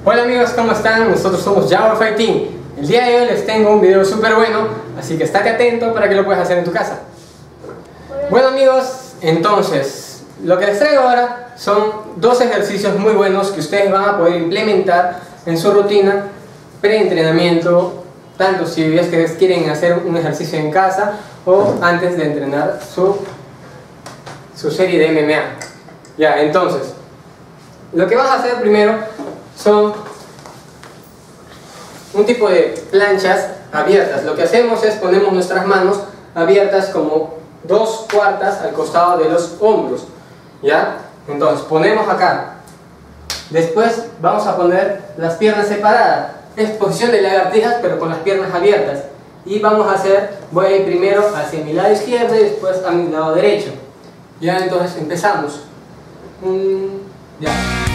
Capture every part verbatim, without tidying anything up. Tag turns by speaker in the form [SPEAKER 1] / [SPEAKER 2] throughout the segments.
[SPEAKER 1] Hola amigos, ¿cómo están? Nosotros somos Jaguar Fighting. El día de hoy les tengo un video súper bueno, así que estate atento para que lo puedas hacer en tu casa. Bueno amigos, entonces, lo que les traigo ahora son dos ejercicios muy buenos que ustedes van a poder implementar en su rutina pre-entrenamiento, tanto si es que quieren hacer un ejercicio en casa o antes de entrenar su, su serie de M M A. Ya, entonces, lo que vas a hacer primero son un tipo de planchas abiertas. Lo que hacemos es ponemos nuestras manos abiertas como dos cuartas al costado de los hombros, ¿ya? Entonces ponemos acá. Después vamos a poner las piernas separadas. Es posición de lagartijas pero con las piernas abiertas. Y vamos a hacer, voy a ir primero hacia mi lado izquierdo y después a mi lado derecho. Ya, entonces empezamos. Mm, ya.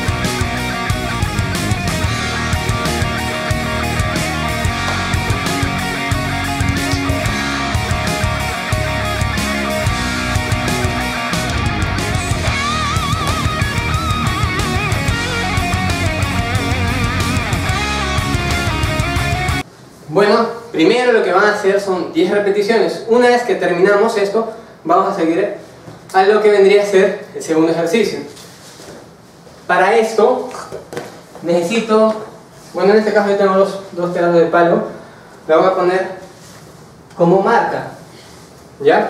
[SPEAKER 1] Bueno, primero lo que van a hacer son diez repeticiones. Una vez que terminamos esto, vamos a seguir a lo que vendría a ser el segundo ejercicio. Para esto, necesito, bueno, en este caso yo tengo dos, dos pedazos de palo. La voy a poner como marca, ¿ya?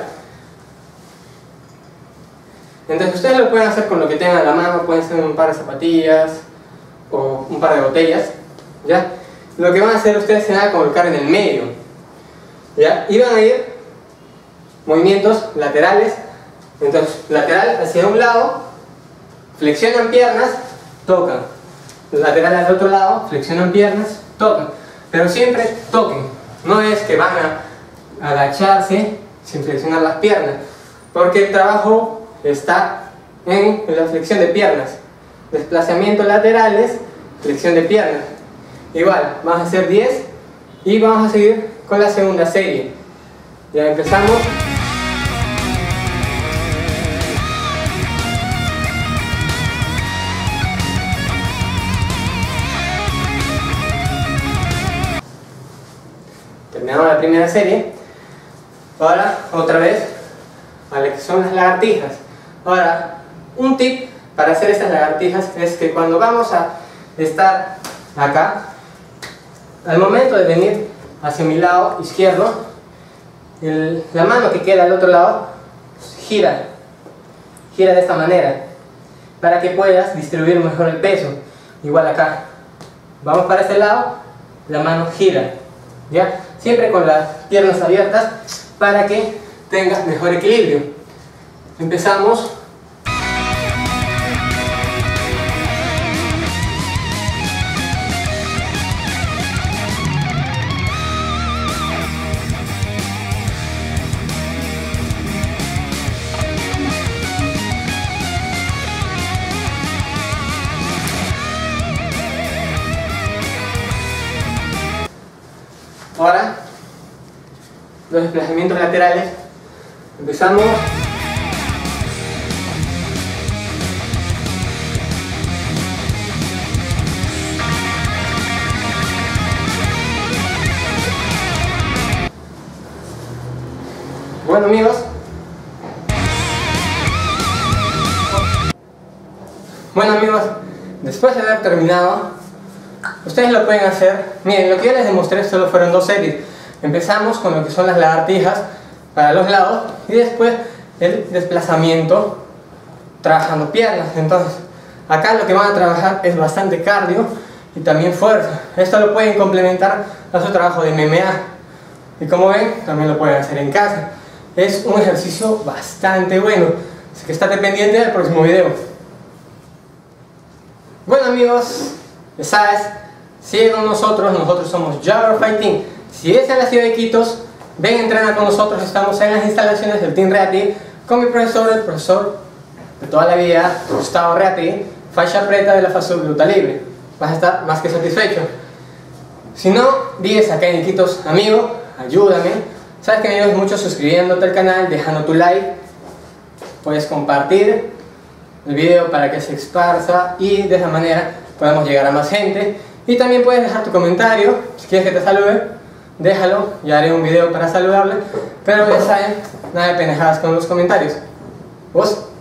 [SPEAKER 1] Entonces ustedes lo pueden hacer con lo que tengan a la mano. Pueden ser un par de zapatillas o un par de botellas, ¿ya? Lo que van a hacer ustedes será colocar en el medio, ¿ya? Y van a ir movimientos laterales. Entonces, lateral hacia un lado, flexionan piernas, tocan. Lateral al otro lado, flexionan piernas, tocan. Pero siempre toquen. No es que van a agacharse sin flexionar las piernas, porque el trabajo está en la flexión de piernas. Desplazamientos laterales, flexión de piernas. Igual, vamos a hacer diez y vamos a seguir con la segunda serie. Ya empezamos. Terminamos la primera serie. Ahora, otra vez, a lo que son las lagartijas. Ahora, un tip para hacer estas lagartijas es que cuando vamos a estar acá, al momento de venir hacia mi lado izquierdo, el, la mano que queda al otro lado gira, gira de esta manera, para que puedas distribuir mejor el peso. Igual acá, vamos para este lado, la mano gira, ¿ya? Siempre con las piernas abiertas para que tengas mejor equilibrio. Empezamos. Ahora, los desplazamientos laterales. Empezamos. Bueno amigos. Bueno amigos, después de haber terminado, ustedes lo pueden hacer. Miren, lo que yo les demostré solo fueron dos series. Empezamos con lo que son las lagartijas para los lados y después el desplazamiento trabajando piernas. Entonces, acá lo que van a trabajar es bastante cardio y también fuerza. Esto lo pueden complementar a su trabajo de M M A. Y como ven, también lo pueden hacer en casa. Es un ejercicio bastante bueno. Así que estate pendiente del próximo video. Bueno amigos, ya sabes, sigue con nosotros, nosotros somos Jaguar Fighting. Si es en la ciudad de Iquitos, ven a entrenar con nosotros. Estamos en las instalaciones del Team Reati con mi profesor, el profesor de toda la vida, Gustavo Reati, faixa preta de la FASUB Luta Libre. Vas a estar más que satisfecho. Si no vives acá en Iquitos, amigo, ayúdame. Sabes que me ayudas mucho suscribiéndote al canal, dejando tu like. Puedes compartir el video para que se esparza y de esa manera podamos llegar a más gente Y también puedes dejar tu comentario, si quieres que te salude, déjalo, ya haré un video para saludarle, pero ya saben, nada de pendejadas con los comentarios. ¿Vos?